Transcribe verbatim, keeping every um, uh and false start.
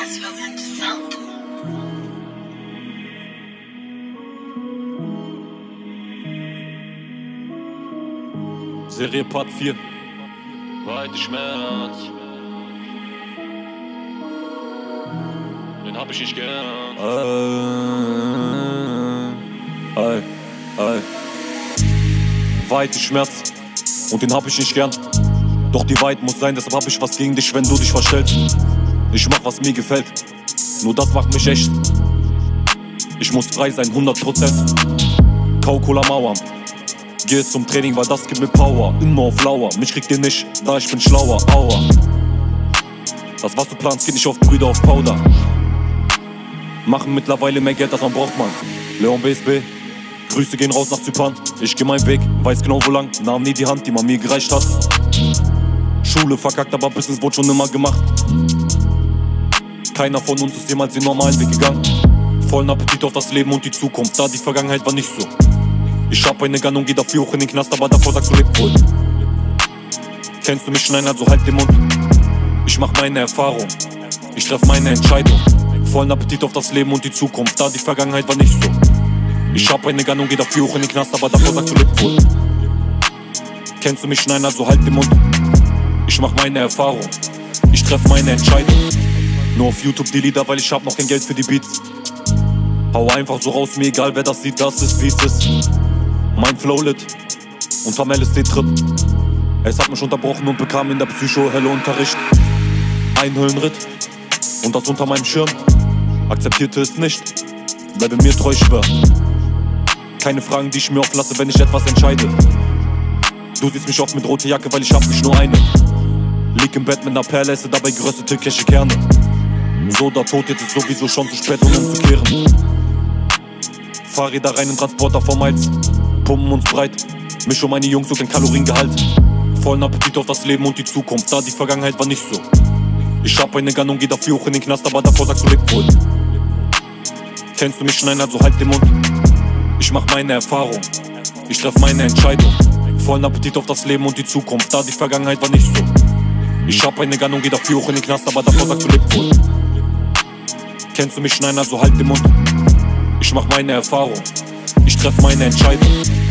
Was verwöhnte Sound. Serie Part vier. Weite Schmerz, den hab ich nicht gern. Äh, ey, ey. Weite Schmerz und den hab ich nicht gern. Doch die Wahrheit muss sein, deshalb hab ich was gegen dich, wenn du dich verstellst. Ich mach, was mir gefällt, nur das macht mich echt. Ich muss frei sein, hundert Prozent. Kau Cola Mauern. Geh zum Training, weil das gibt mir Power. Immer auf Lauer, mich kriegt ihr nicht, da ich bin schlauer, aua. Das was du planst, geht nicht auf Brüder, auf Powder. Machen mittlerweile mehr Geld, als man braucht, man. Leon B S B, Grüße gehen raus nach Zypern. Ich geh meinen Weg, weiß genau wo lang. Nahm nie die Hand, die man mir gereicht hat. Schule verkackt, aber Business wurde schon immer gemacht. Keiner von uns ist jemals den normalen Weg gegangen. Vollen Appetit auf das Leben und die Zukunft, da die Vergangenheit war nicht so. Ich hab eine Gun und geh dafür hoch in den Knast, aber davor sagst du, lebt wohl. Kennst du mich? Nein, also halt den Mund. Ich mach meine Erfahrung, ich treff meine Entscheidung. Vollen Appetit auf das Leben und die Zukunft, da die Vergangenheit war nicht so. Ich hab eine Gun und geh dafür hoch in den Knast, aber davor sagst du, lebt wohl. Kennst du mich? Nein, also halt den Mund. Ich mach meine Erfahrung, ich treff meine Entscheidung. Nur auf YouTube die Lieder, weil ich hab noch kein Geld für die Beats. Hau einfach so raus, mir egal wer das sieht, das ist wie es ist. Mein Flow lit, unterm L S D-Trip. Es hat mich unterbrochen und bekam in der Psycho-Hölle Unterricht. Ein Höllenritt und das unter meinem Schirm. Akzeptierte es nicht, bleibe mir treu, schwör. Keine Fragen, die ich mir offen lasse, wenn ich etwas entscheide. Du siehst mich oft mit roter Jacke, weil ich hab nicht nur eine. Lieg im Bett mit ner Perle, esse dabei geröstete Cashewkerne. So oder tot, jetzt ist sowieso schon zu spät, um umzukehren. Fahrräder rein in Transporter vom Hals. Pumpen uns breit, misch um meine Jungs und den Kaloriengehalt. Vollen Appetit auf das Leben und die Zukunft, da die Vergangenheit war nicht so. Ich hab eine Gun und geh dafür hoch in den Knast, aber davor sagst du, lebt wohl. Kennst du mich? Nein, also halt den Mund. Ich mach meine Erfahrung, ich treff meine Entscheidung. Vollen Appetit auf das Leben und die Zukunft, da die Vergangenheit war nicht so. Ich hab eine Gun und geh dafür hoch in den Knast, aber davor sagst du, lebt wohl. Kennst du mich? Nein, also halt den Mund. Ich mach meine Erfahrung, ich treff meine Entscheidung.